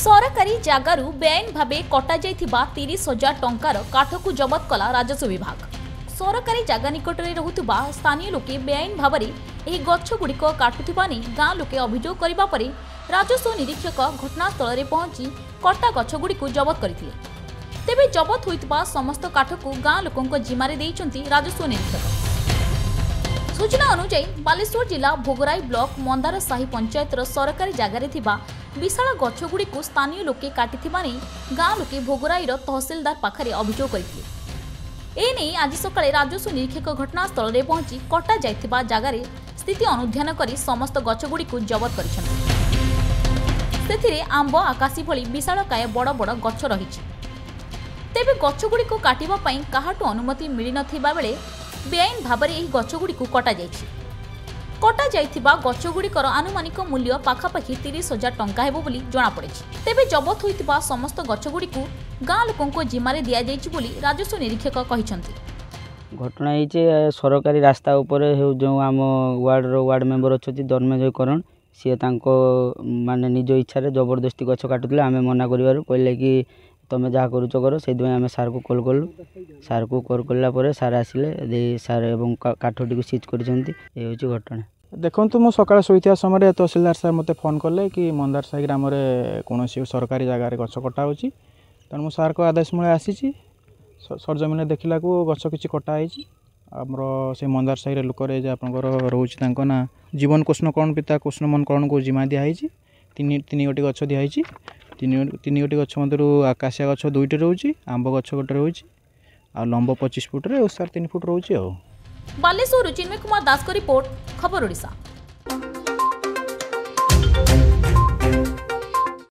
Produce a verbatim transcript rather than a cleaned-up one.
सरकारी जगार बेआईन भावे कटा जाइथिबा तीस हजार टंकार काठ को जबत कला राजस्व विभाग। सरकारी जगह निकट में रहुथिबा स्थानीय लोके बेआईन भाव में यह गछगुड़िक काटुथिबा नै गाँ लोके अभियोग करिबा परे राजस्व निरीक्षक घटनास्थल में पहुंची कटा गछगुड़िक जबत करथिले। तेबे जबत होइतिबा समस्त काठ को गाँ लोकंक जिम्मारे देइचंती राजस्व निरीक्षक। सूचना अनुसार बालेश्वर जिला भोगराई ब्लॉक मंदार साही पंचायतर सरकारी जगार थिबा विशाल गछगुड़ी को स्थानीय लोके काटिथिबा नै गाँ लोके भोगराईर तहसीलदार पाखरे अभियोग करथिले। एने आज सकाळे राजस्व निरीक्षक घटनास्थल में पहुंची कटा जाइथिबा जगार स्थिति अनुध्यान करी समस्त गछगुड़ी को जबत करिसंति। सेथिरे आंब आकाशी भली विशालकाय बड़ बड़ गछ रहिछि। तेबे गछगुड़ी को काटिबा पई काहाटो अनुमति मिली नथिबा बेले बेआईन भाव में यह गछगुड़ी को कटा जाइछि। कटा जाइथिबा गछगुड़िकर आनुमानिक मूल्य पाखापाखि तीस हजार टंका हेबो बोली जणा पड़िछि। तेबे जबत होइतिबा समस्त गछगुड़ी को गाँ लोकंको जिम्मारे दिया जाइछि बोली राजस्व निरीक्षक कहिसंति। घटना होइछि सरकारी रास्ता ऊपर जो आम वार्ड रो वार्ड मेंबर अछथि धर्मेजयकरण सी तांको माने निज इच्छा रे जबरदस्ती गछ काटुतले आमे मना करिवारु कहले कि तमें जहाँ करुच कर से आम सार को कल कलु सार को कल कला सार आसिले सार एवं काठटी को सीज कर घटना। देखो मु सका शोता समय तहसीलदार साहब मत फोन कले कि मंदार साही ग्राम कौन सरकारी जगार गछ कटा हो तेणु मु सार को आदेश मूल आसी सरजमीन देखला गछ कि कटाई आमर से मंदार साही लोक रोच ना जीवन कृष्ण कर्ण पिता कृष्ण मन कर्ण को जिम्मा दिखाई तीन तीन गोटी गछ दिखाई तीन तीन गोटी गछ मध्य आकाशिया गछ दुईटे रोचे आंब गछ गोटे रोचे आ लंब पच्चीस फुट रे सार तीन फुट रोचे। बालेश्वर चिन्मय कुमार दास को रिपोर्ट खबर ओडिशा।